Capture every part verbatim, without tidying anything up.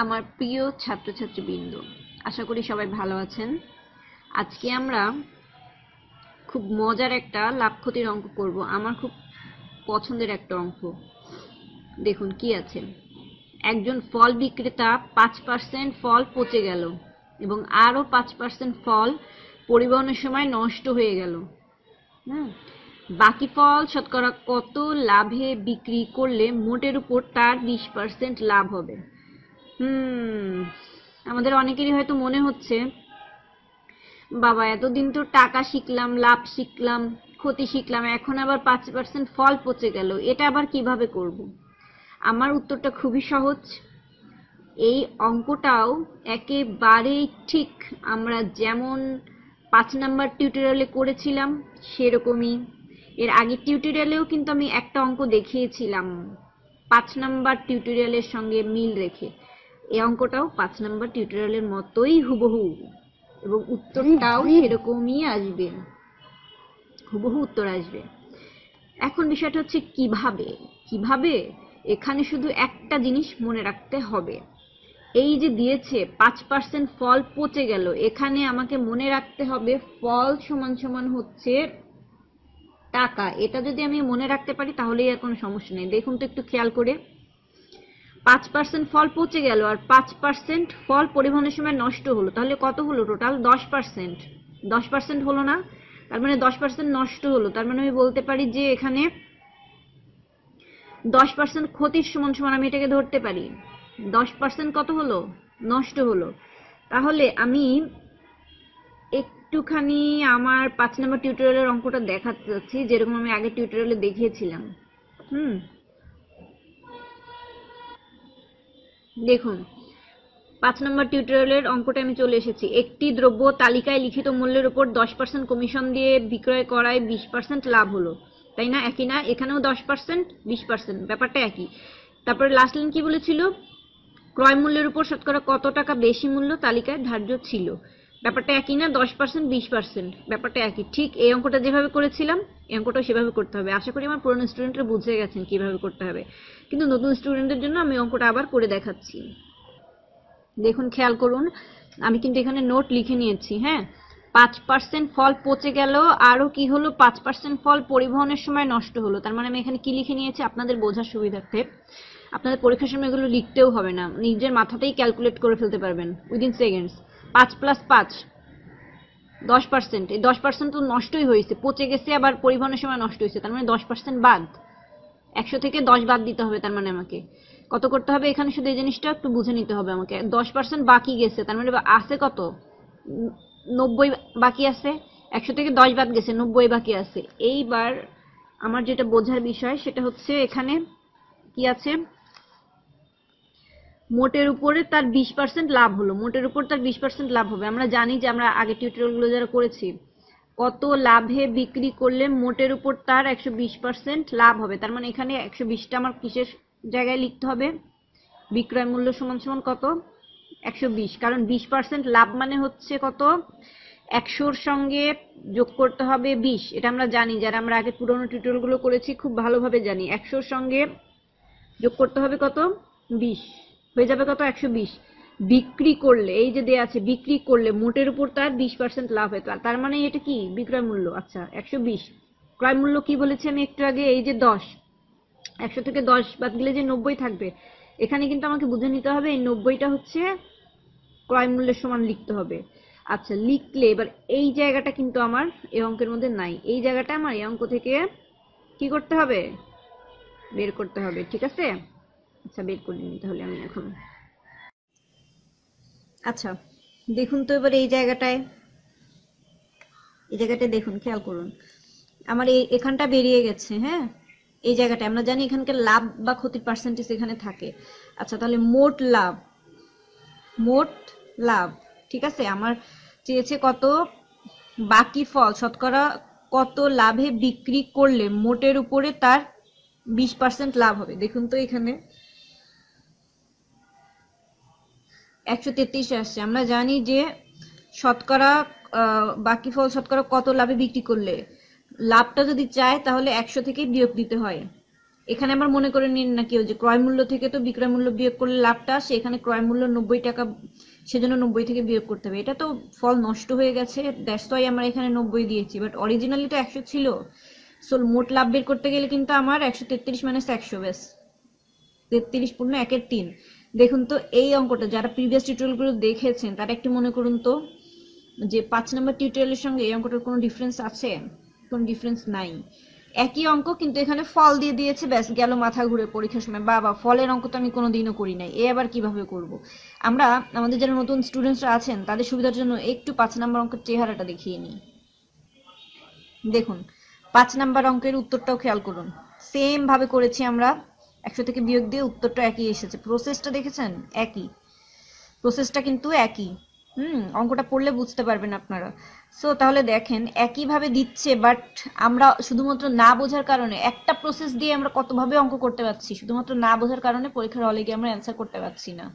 আমার প্রিয় ছাত্রছাত্রীবৃন্দ, আশা করি সবাই ভালো আছেন। আজকে আমরা খুব মজার একটা লাভ ক্ষতির অঙ্ক করব। আমার খুব পছন্দের একটা অঙ্ক। দেখুন কি আছে। একজন ফল বিক্রেতা পাঁচ পার্সেন্ট ফল পচে গেল এবং আরো পাঁচ পার্সেন্ট ফল পরিবহনের সময় নষ্ট হয়ে গেল। হ্যাঁ, বাকি ফল শতকরা কত লাভে বিক্রি করলে মোটের উপর তার বিশ পার্সেন্ট লাভ হবে? হুম আমাদের অনেকেরই হয়তো মনে হচ্ছে, বাবা এতদিন তো টাকা শিখলাম, লাভ শিখলাম, ক্ষতি শিখলাম, এখন আবার পাঁচ পার্সেন্ট ফল পচে গেল, এটা আবার কিভাবে করব? আমার উত্তরটা খুবই সহজ। এই অঙ্কটাও একেবারেই ঠিক আমরা যেমন পাঁচ নাম্বার টিউটোরিয়ালে করেছিলাম সেরকমই। এর আগের টিউটোরিয়ালেও কিন্তু আমি একটা অঙ্ক দেখিয়েছিলাম পাঁচ নাম্বার টিউটোরিয়ালের সঙ্গে মিল রেখে। এই অঙ্কটাও পাঁচ নাম্বার টিউটোরিয়ালের মতোই হুবহু, এবং উত্তরটাও সেরকমই আসবে, হুবহু উত্তর আসবে। এখন বিষয়টা হচ্ছে কিভাবে কিভাবে এখানে শুধু একটা জিনিস মনে রাখতে হবে। এই যে দিয়েছে পাঁচ পার্সেন্ট ফল পচে গেল, এখানে আমাকে মনে রাখতে হবে ফল সমান সমান হচ্ছে টাকা। এটা যদি আমি মনে রাখতে পারি তাহলেই আর কোনো সমস্যা নেই। দেখুন তো একটু খেয়াল করে, পাঁচ পার্সেন্ট ফল পচে গেল আর পাঁচ পার্সেন্ট ফল পরিবহনের সময় নষ্ট হলো, তাহলে কত হলো টোটাল? দশ পার্সেন্ট। দশ পার্সেন্ট হলো না? তার মানে দশ পার্সেন্ট নষ্ট হলো। তার মানে আমি বলতে পারি যে এখানে দশ পার্সেন্ট ক্ষতির সমান সমান আমি এটাকে ধরতে পারি। দশ পার্সেন্ট কত হলো? নষ্ট হলো। তাহলে আমি একটুখানি আমার পাঁচ নম্বর টিউটোরিয়ালের অঙ্কটা দেখাতে যাচ্ছি, যেরকম আমি আগের টিউটোরিয়ালে দেখিয়েছিলাম। হুম দেখুন, পাঁচ নম্বর টিউটোরিয়ালের অঙ্কটা আমি চলে এসেছি। একটি দ্রব্য তালিকায় লিখিত মূল্যের উপর দশ পার্সেন্ট কমিশন দিয়ে বিক্রয় করায় বিশ পার্সেন্ট লাভ হলো, তাই না? একই না? এখানেও দশ পার্সেন্ট বিশ পার্সেন্ট, ব্যাপারটা একই। তারপরে লাস্ট লাইন কি বলেছিল? ক্রয় মূল্যের উপর শতকরা কত টাকা বেশি মূল্য তালিকায় ধার্য ছিল, ব্যাপারটা একই না? দশ পার্সেন্ট বিশ পার্সেন্ট, ব্যাপারটা একই। ঠিক এই অঙ্কটা যেভাবে করেছিলাম এই অঙ্কটাও সেভাবে করতে হবে। আশা করি আমার পুরনো স্টুডেন্টরা বুঝে গেছেন কিভাবে করতে হবে, কিন্তু নতুন স্টুডেন্টদের জন্য আমি অঙ্কটা আবার করে দেখাচ্ছি। দেখুন খেয়াল করুন, আমি কিন্তু এখানে নোট লিখে নিয়েছি। হ্যাঁ, পাঁচ পার্সেন্ট ফল পচে গেল, আরো কি হলো? পাঁচ পার্সেন্ট ফল পরিবহনের সময় নষ্ট হলো। তার মানে আমি এখানে কি লিখে নিয়েছি আপনাদের বোঝার সুবিধার্থে। আপনাদের পরীক্ষার সময় এগুলো লিখতেও হবে না, নিজের মাথাতেই ক্যালকুলেট করে ফেলতে পারবেন উইদিন সেকেন্ডস। পাঁচ প্লাস পাঁচ দশ পার্সেন্ট। এই দশ পার্সেন্ট তো নষ্টই হয়েছে, পচে গেছে, আবার পরিবহনের সময় নষ্ট হয়েছে। তার মানে দশ পার্সেন্ট বাদ, একশো থেকে দশ বাদ দিতে হবে। তার মানে আমাকে কত করতে হবে এখানে? শুধু এই জিনিসটা একটু বুঝে নিতে হবে আমাকে। দশ পার্সেন্ট বাকি গেছে, তার মানে আছে কত? নব্বই বাকি আছে। একশো থেকে দশ বাদ গেছে, নব্বই বাকি আছে। এইবার আমার যেটা বোঝার বিষয় সেটা হচ্ছে এখানে কি আছে? মোটের উপরে তার বিশ পার্সেন্ট লাভ হলো। মোটের উপর তার বিশ পার্সেন্ট লাভ হবে। আমরা জানি যে আমরা আগে টিউটোরিয়ালগুলো যারা করেছি, কত লাভে বিক্রি করলে মোটের উপর তার একশো বিশ পার্সেন্ট লাভ হবে। তার মানে এখানে একশো বিশটা আমার কিসের জায়গায় লিখতে হবে? বিক্রয় মূল্য সমান সমান কত? একশো বিশ। কারণ বিশ পার্সেন্ট লাভ মানে হচ্ছে কত? একশোর সঙ্গে যোগ করতে হবে বিশ। এটা আমরা জানি, যারা আমরা আগে পুরোনো টিউটোরিয়ালগুলো করেছি খুব ভালোভাবে জানি। একশোর সঙ্গে যোগ করতে হবে কত? বিশ। হয়ে যাবে কত? একশো বিশ। বিক্রি করলে, এই যে দেয়া আছে বিক্রি করলে মোটের উপর তার বিশ পার্সেন্ট লাভ হয়, তার মানে এটা কি? বিক্রয় মূল্য। আচ্ছা, একশো বিশ। ক্রয় মূল্য কি বলেছি আমি একটু আগে? এই যে দশ। একশো থেকে দশ বাদ দিলে যে নব্বই থাকবে, এখানে কিন্তু আমাকে বুঝে নিতে হবে এই নব্বইটা হচ্ছে ক্রয় মূল্যের সমান লিখতে হবে। আচ্ছা, লিখলে এবার এই জায়গাটা কিন্তু আমার এই অঙ্কের মধ্যে নাই। এই জায়গাটা আমার এই অঙ্ক থেকে কি করতে হবে? বের করতে হবে, ঠিক আছে? আচ্ছা, বের করে নিই তাহলে আমি এখন। আচ্ছা দেখুন তো এবার এই জায়গাটায়, এই জায়গাটায় দেখুন, খেয়াল করুন, আমার এই এখানটা বেরিয়ে গেছে। হ্যাঁ, এই জায়গাটায় আমরা জানি এখানকার লাভ বা ক্ষতির পার্সেন্টেজ এখানে থাকে। আচ্ছা, তাহলে মোট লাভ, মোট লাভ, ঠিক আছে। আমার চেয়েছে কত? বাকি ফল শতকরা কত লাভে বিক্রি করলে মোটের উপরে তার বিশ পার্সেন্ট লাভ হবে। দেখুন তো এখানে একশো তেত্রিশ আসছে। আমরা জানি যে শতকরা বাকি ফল শতকরা কত লাভে বিক্রি করলে, লাভটা যদি চায় তাহলে একশো থেকে বিয়োগ দিতে হয়। এখানে আমার মনে করে নিন নাকি ওই যে ক্রয় মূল্য থেকে তো বিক্রয় মূল্য বিয়োগ করলে লাভটা আসে, এখানে ক্রয় মূল্য নব্বই টাকা, সেজন্য নব্বই থেকে বিয়োগ করতে হবে। এটা তো ফল নষ্ট হয়ে গেছে, দ্যাটস ওয়াই আমরা এখানে নব্বই দিয়েছি, বাট অরিজিনালি তো একশো ছিল। সো মোট লাভ বের করতে গেলে কিন্তু আমার একশো তেত্রিশ মাইনাস একশো, ব্যাস তেত্রিশ পূর্ণ একের তিন। দেখুন তো এই অঙ্কটা যারা প্রিভিয়াস টিউটোরিয়ালগুলো দেখেছেন তারা একটু মনে করুন তো যে পাঁচ নম্বর টিউটোরিয়ালের সঙ্গে এই অঙ্কটার কোনো ডিফারেন্স আছে? কোনো ডিফারেন্স নাই। একই অঙ্ক কিন্তু এখানে ফল দিয়ে দিয়েছে, ব্যাস গেল মাথা ঘুরে পরীক্ষার সময়। বাবা, ফলের অঙ্ক তো আমি কোনোদিনও করি নাই, এ আবার কিভাবে করব? আমরা আমাদের যারা নতুন স্টুডেন্টসরা আছেন তাদের সুবিধার জন্য একটু পাঁচ নম্বর অঙ্কের চেহারাটা দেখিয়ে নিই। দেখুন পাঁচ নাম্বার অঙ্কের উত্তরটাও খেয়াল করুন, সেম ভাবে করেছি আমরা, একশো থেকে বিয়োগ দিয়ে উত্তরটা একই এসেছে। প্রসেসটা দেখেছেন? একই প্রসেসটা কিন্তু একই। হুম অঙ্কটা পড়লে বুঝতে পারবেন আপনারা। সো তাহলে দেখেন একইভাবে দিচ্ছে, বাট আমরা শুধুমাত্র না বোঝার কারণে একটা প্রসেস দিয়ে আমরা কতভাবে অঙ্ক করতে পারছি, শুধুমাত্র না বোঝার কারণে পরীক্ষার হলে গিয়ে আমরা অ্যান্সার করতে পারছি না।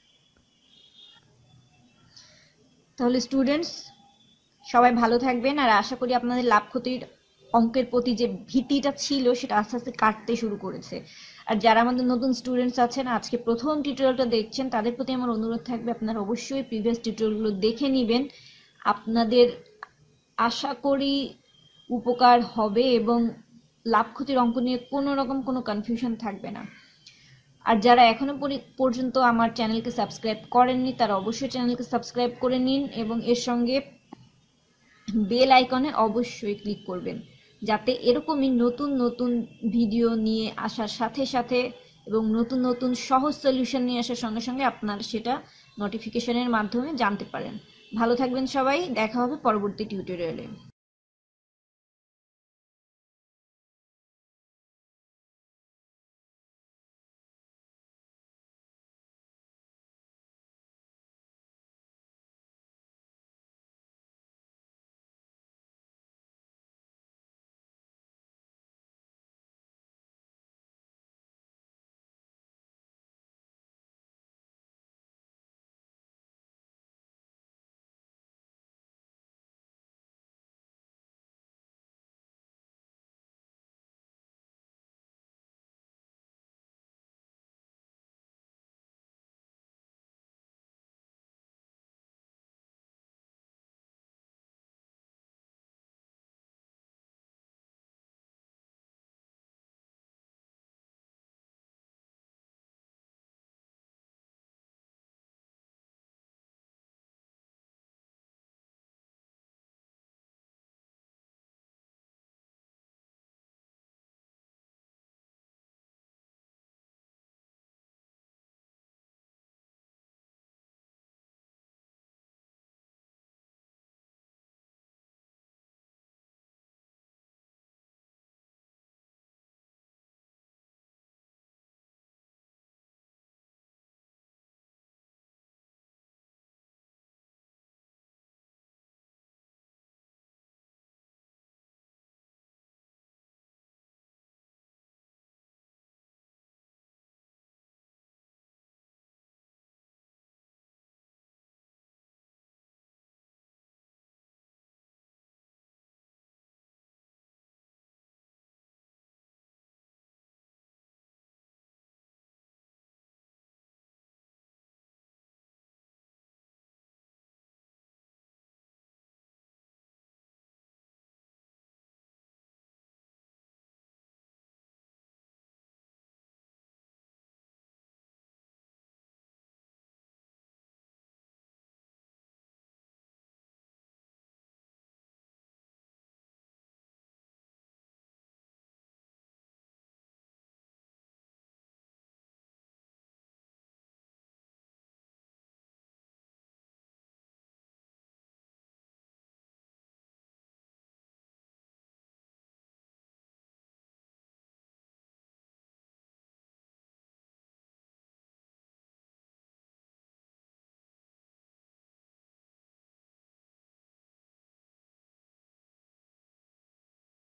তাহলে স্টুডেন্টস সবাই ভালো থাকবেন, আর আশা করি আপনাদের লাভ ক্ষতির অঙ্কের প্রতি যে ভীতিটা ছিল সেটা আস্তে আস্তে কাটতে শুরু করেছে। আর যারা আমাদের নতুন স্টুডেন্টস আছেন আজকে প্রথম টিউটোরিয়ালটা দেখছেন তাদের প্রতি আমার অনুরোধ থাকবে আপনারা অবশ্যই প্রিভিয়াস টিউটোরিয়ালগুলো দেখে নেবেন। আপনাদের আশা করি উপকার হবে এবং লাভ ক্ষতির অঙ্ক নিয়ে কোনো রকম কোনো কনফিউশন থাকবে না। আর যারা এখনো পর্যন্ত আমার চ্যানেলকে সাবস্ক্রাইব করেননি তারা অবশ্যই চ্যানেলকে সাবস্ক্রাইব করে নিন এবং এর সঙ্গে বেল আইকনে অবশ্যই ক্লিক করবেন, যাতে এরকমই নতুন নতুন ভিডিও নিয়ে আসার সাথে সাথে এবং নতুন নতুন সহজ সলিউশন নিয়ে আসার সঙ্গে সঙ্গে আপনারা সেটা নোটিফিকেশনের মাধ্যমে জানতে পারেন। ভালো থাকবেন সবাই, দেখা হবে পরবর্তী টিউটোরিয়ালে।